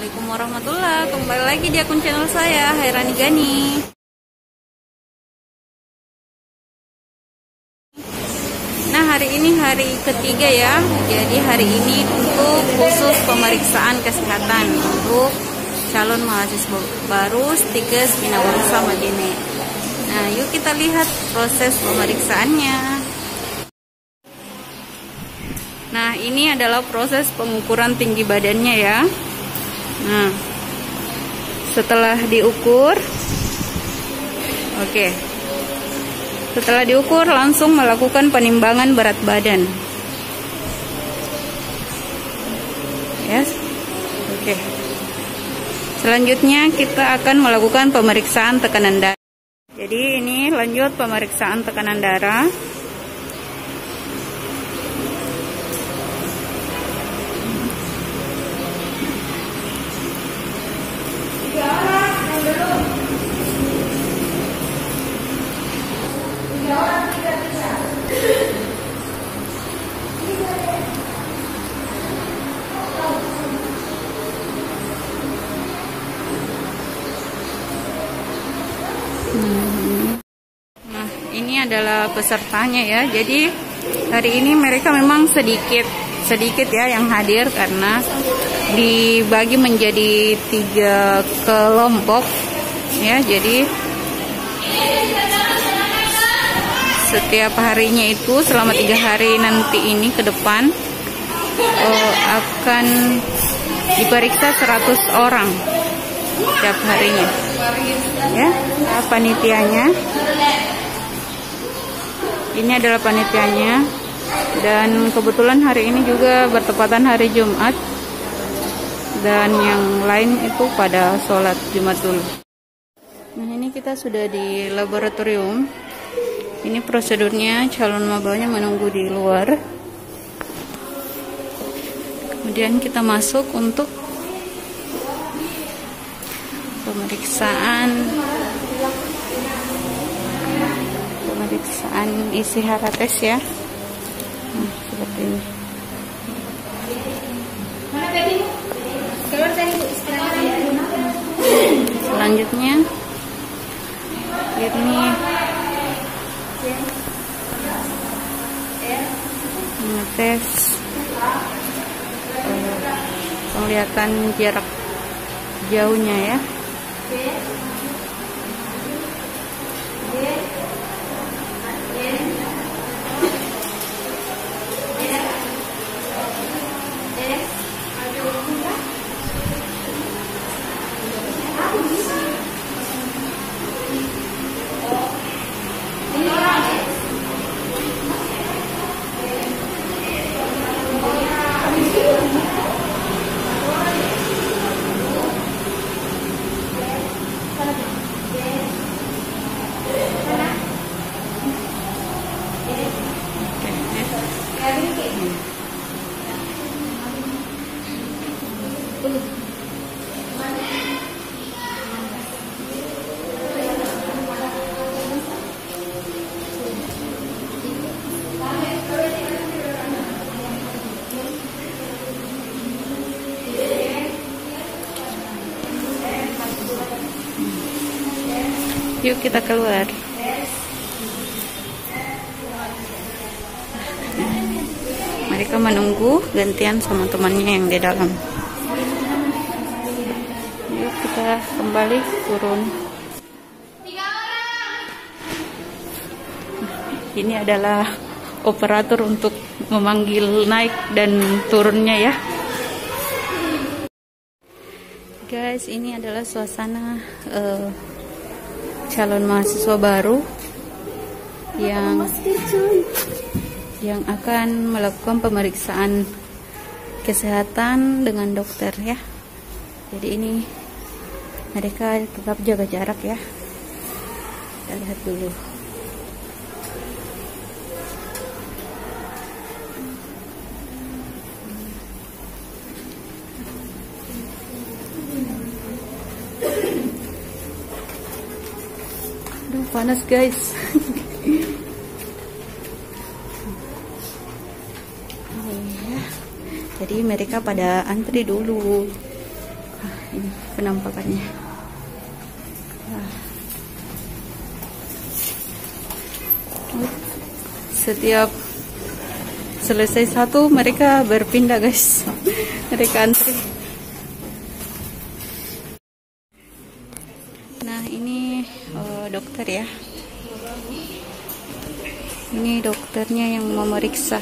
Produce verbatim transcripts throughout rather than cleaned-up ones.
Assalamualaikum warahmatullahi wabarakatuh. Kembali lagi di akun channel saya, Hairani Gani. Nah, hari ini hari ketiga ya. Jadi hari ini untuk khusus pemeriksaan kesehatan untuk calon mahasiswa baru Stikes Bina Bangsa Madine. Nah, yuk kita lihat proses pemeriksaannya. Nah, ini adalah proses pengukuran tinggi badannya ya. Nah, setelah diukur, oke, setelah diukur langsung melakukan penimbangan berat badan. Yes, oke. Selanjutnya kita akan melakukan pemeriksaan tekanan darah. Jadi ini lanjut pemeriksaan tekanan darah. Nah, ini adalah pesertanya ya. Jadi hari ini mereka memang sedikit sedikit ya yang hadir karena dibagi menjadi tiga kelompok ya. Jadi setiap harinya itu selama tiga hari nanti ini ke depan uh, akan diperiksa seratus orang setiap harinya ya. Panitianya ini adalah panitianya, dan kebetulan hari ini juga bertepatan hari Jumat, dan yang lain itu pada sholat Jumat dulu. Nah, ini kita sudah di laboratorium. Ini prosedurnya, calon mabanya menunggu di luar. Kemudian kita masuk untuk pemeriksaan pemeriksaan isi hara tes ya. Nah, seperti ini. Selanjutnya ini ngetes uh, penglihatan jarak jauhnya ya. Yuk kita keluar. Mereka menunggu gantian sama temannya yang di dalam. Yuk kita kembali turun. Ini adalah operator untuk memanggil naik dan turunnya ya. Guys, ini adalah suasana uh, calon mahasiswa baru yang yang akan melakukan pemeriksaan kesehatan dengan dokter ya. Jadi ini mereka tetap jaga jarak ya. Kita lihat dulu. Aduh, panas guys. Jadi mereka pada antri dulu. Nah, ini penampakannya. Nah. Setiap selesai satu mereka berpindah guys. Mereka antri. Nah ini uh, dokter ya. Ini dokternya yang memeriksa.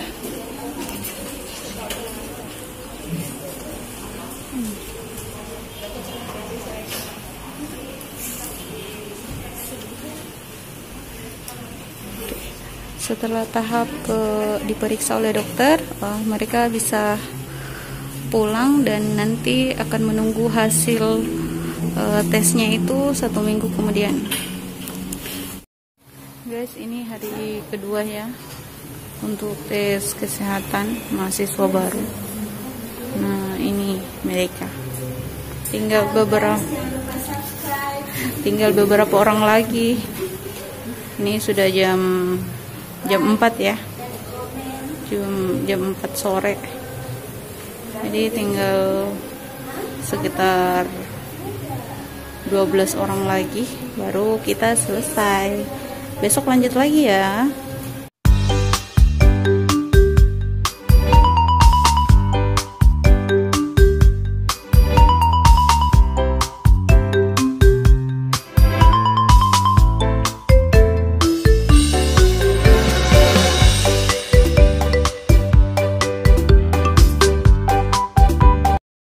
Hmm. Setelah tahap ke diperiksa oleh dokter, uh, mereka bisa pulang dan nanti akan menunggu hasil uh, tesnya itu satu minggu kemudian. Guys, ini hari kedua ya untuk tes kesehatan mahasiswa baru. Nah ini mereka, tinggal beberapa tinggal beberapa orang lagi. Ini sudah jam jam empat ya, jam jam empat sore. Jadi tinggal sekitar dua belas orang lagi baru kita selesai. Besok lanjut lagi ya.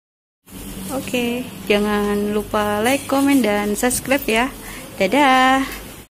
Oke, jangan lupa like, komen, dan subscribe ya. Dadah.